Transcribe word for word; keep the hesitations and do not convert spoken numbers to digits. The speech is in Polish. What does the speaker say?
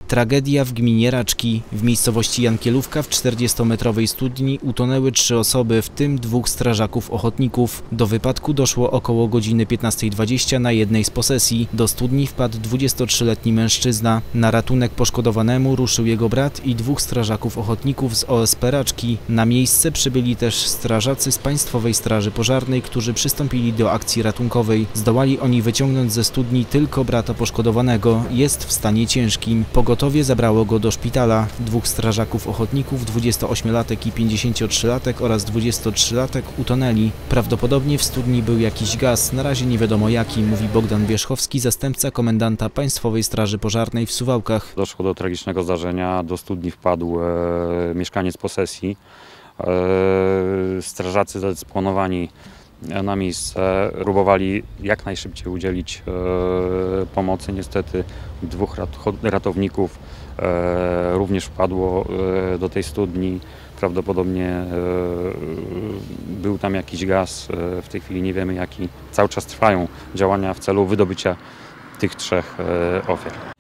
Tragedia w gminie Raczki. W miejscowości Jankielówka w czterdziestometrowej studni utonęły trzy osoby, w tym dwóch strażaków ochotników. Do wypadku doszło około godziny piętnastej dwadzieścia na jednej z posesji. Do studni wpadł dwudziestotrzyletni mężczyzna. Na ratunek poszkodowanemu ruszył jego brat i dwóch strażaków ochotników z O S P Raczki. Na miejsce przybyli też strażacy z Państwowej Straży Pożarnej, którzy przystąpili do akcji ratunkowej. Zdołali oni wyciągnąć ze studni tylko brata poszkodowanego. Jest w stanie ciężkim. Pogotowie zabrało go do szpitala. Dwóch strażaków ochotników, dwudziestoośmiolatek i pięćdziesięciotrzylatek oraz dwudziestotrzylatek utonęli. Prawdopodobnie w studni był jakiś gaz, na razie nie wiadomo jaki, mówi Bogdan Wierzchowski, zastępca komendanta Państwowej Straży Pożarnej w Suwałkach. Doszło do tragicznego zdarzenia, do studni wpadł e, mieszkaniec posesji. E, strażacy zadysponowani na miejsce próbowali jak najszybciej udzielić e, pomocy. Niestety dwóch rat, ratowników e, również wpadło e, do tej studni. Prawdopodobnie e, był tam jakiś gaz, e, w tej chwili nie wiemy jaki. Cały czas trwają działania w celu wydobycia tych trzech e, ofiar.